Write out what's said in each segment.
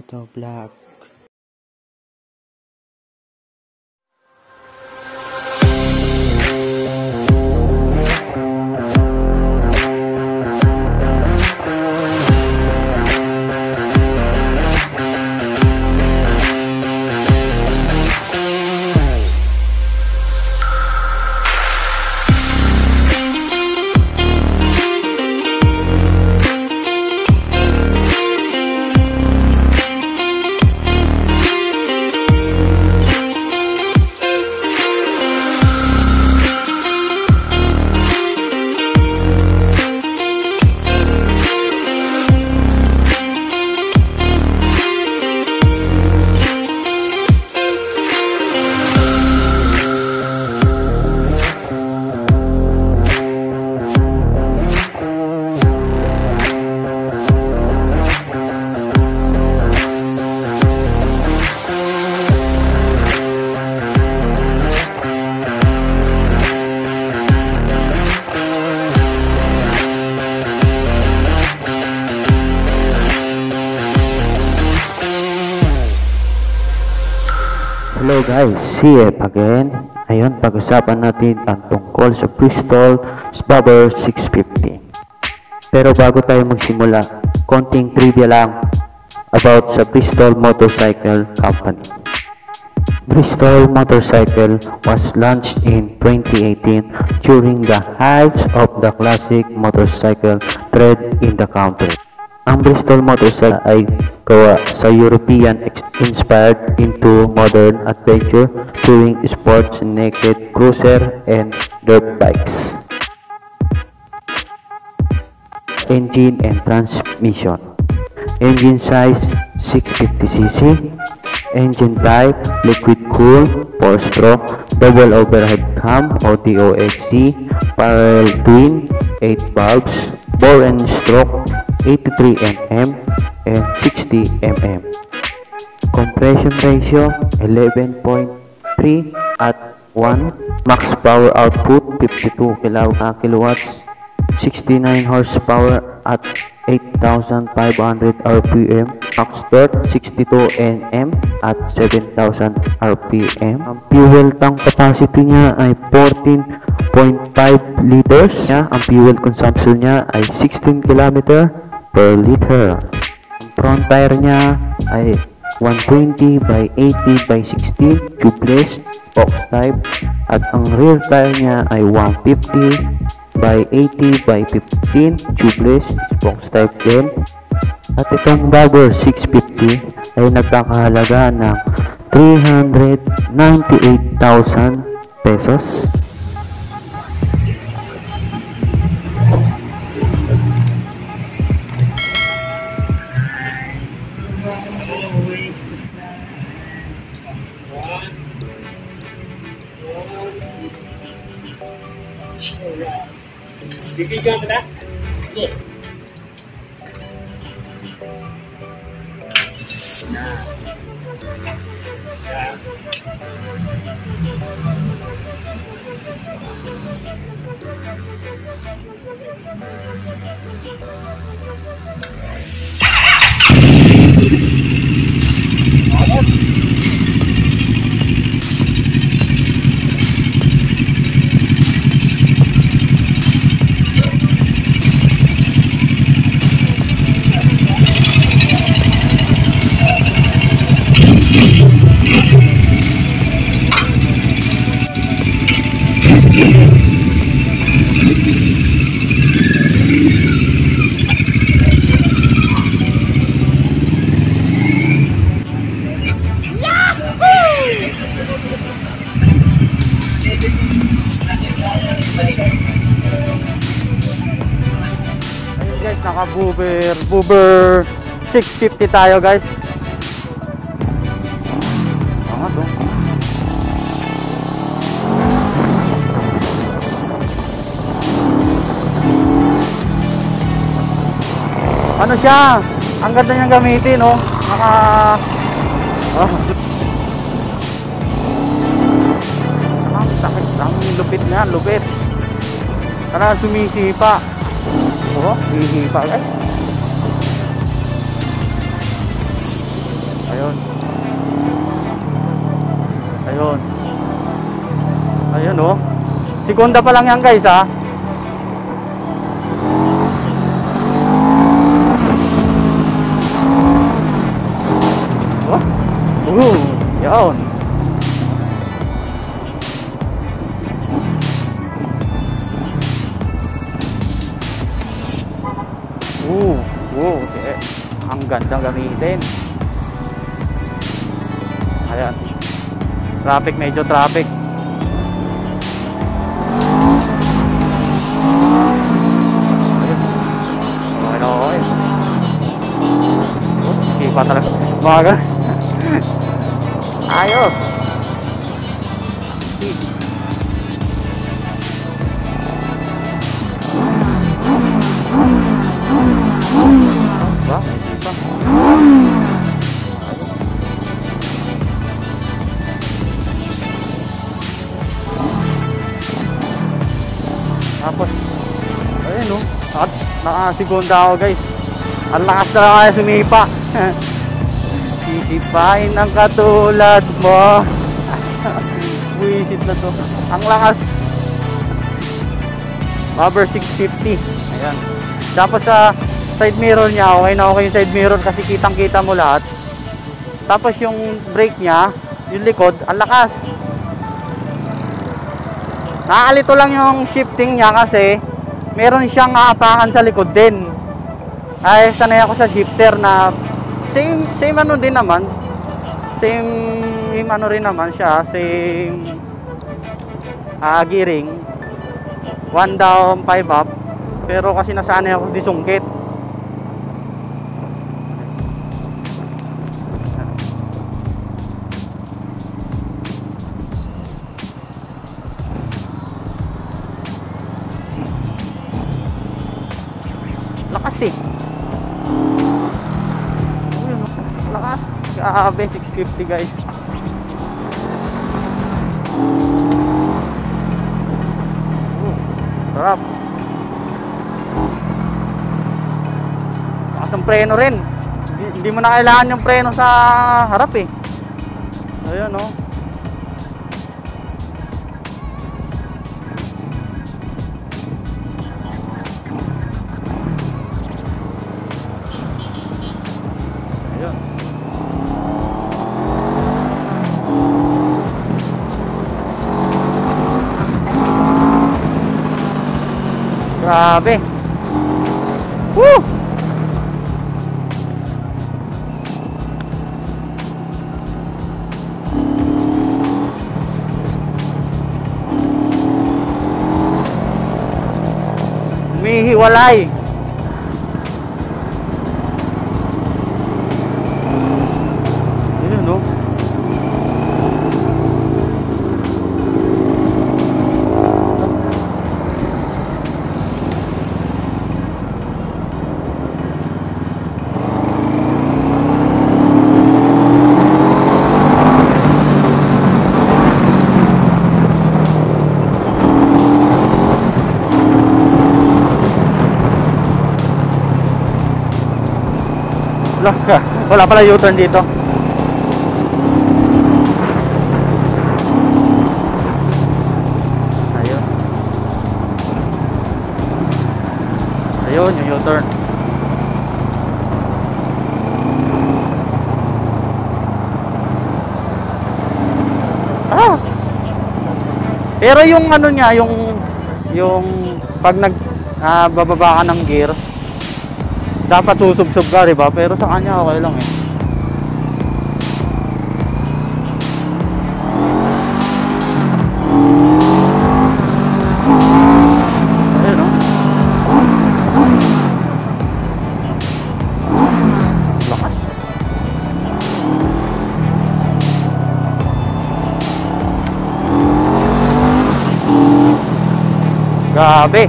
Motovlog. Hello guys, CF again. Ayun, pag-usapan natin ang tungkol sa Bristol Spabber 650. Pero bago tayo magsimula, konting trivia lang about sa Bristol Motorcycle Company. Bristol Motorcycle was launched in 2018 during the height of the classic motorcycle trend in the country. Ang Bristol Motorcycle ay gawa sa European-inspired into modern adventure touring sports, naked cruiser, and dirt bikes. Engine and transmission. Engine size 650cc. Engine type liquid cool, 4-stroke, double overhead cam o DOHC, parallel twin, 8 valves, bore and stroke 83 mm and 60 mm. Compression ratio 11.3 at 1. Max power output 52 kilowatts, 69 horsepower at 8,500 rpm. Max torque 62 Nm at 7,000 rpm. Ang fuel tank capacity niya ay 14.5 liters. Ang fuel consumption niya ay 16 km per liter. Ang front tire niya ay 120 by 80 by 16 tubeless box type, at ang rear tire niya ay 150 by 80 by 15 tubeless box type din. At itong Spabber 650 ay nagkakahalaga ng 398,000 pesos. Bibigyan mo na? Yeah. Guys, naka Spabber 650 tayo guys. To. Ano siya? Ang ganda niyang gamitin, oh. Ang sakit, ang lupit nga, lupit. Karena sumisipa. Oh, hihipa guys. Ayun. Ayun. Ayun oh. Segunda pa lang yan guys ha. Oh. Yun. Okay. Ang ganda gamitin. Ayan. Traffic, medyo traffic. Okay. Sipa talaga. Maga. Ayos. Tapos ayun oh, nakasigunda ako guys. Ang lakas na kaya sumipa. Sisipain ang katulad mo. Buisit na to. Ang lakas. Bobber 650. Ayan. Tapos sa side mirror niya, okay na okay yung side mirror kasi kitang kita mo lahat. Tapos yung brake niya, yung likod, ang lakas. Nakakalito lang yung shifting niya kasi meron siyang aapakan sa likod din. Ay sanay ako sa shifter na same ano din naman. Same ano rin naman siya, same gearing. 1 down, 5 up. Pero kasi nasanay ako disungkit. Lakas eh. Lakas. Grabe, 650 guys. Sarap. Lakas ng preno rin. Hindi mo na kailangan yung preno sa harap eh. Ayun oh. Grabe. Woo! Umihiwalay. Yun no? Wala pala U-turn dito. Ayun. Ayun yung U-turn. Pero yung ano niya, yung pag bababa ka ng gear, dapat susubsob ka, diba? Pero sa kanya okay lang eh. Ayun o. Lakas. Grabe.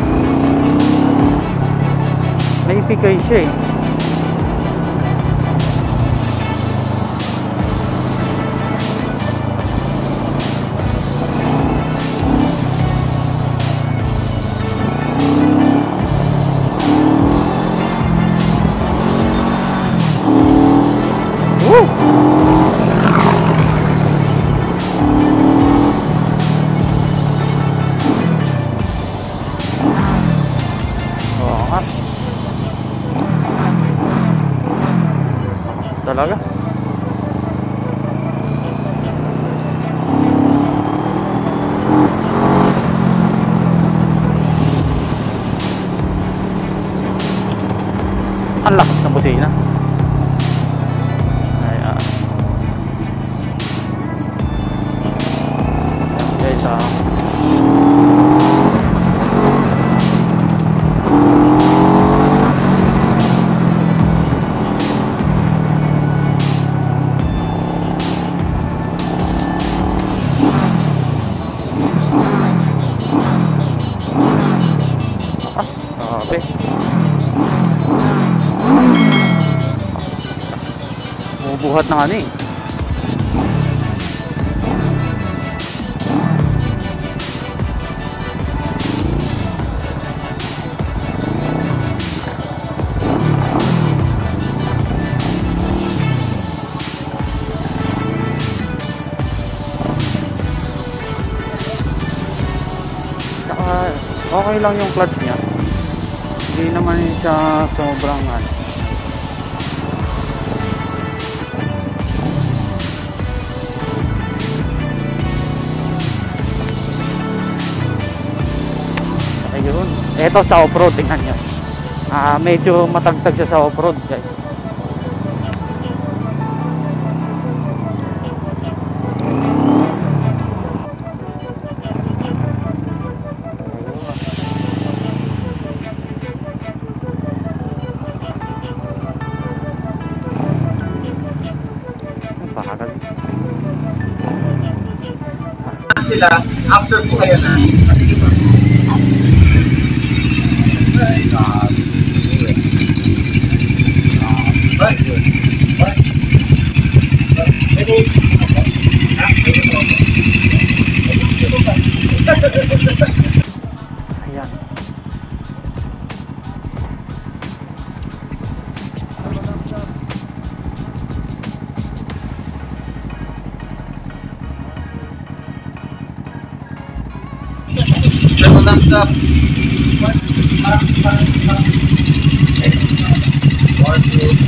May ipikay siya eh. talaga. Ang lakas ng busina. Ayan. Ayan guys, sabi. Bubuhat na ano eh. Saka okay lang yung clutch niya. Hindi naman siya sobrang ano. Ayun. Ito sa off-road, tingnan nyo. Medyo matagtag siya sa off-road guys. Sila after po kayo na ayan. thumbs up. 1, 2,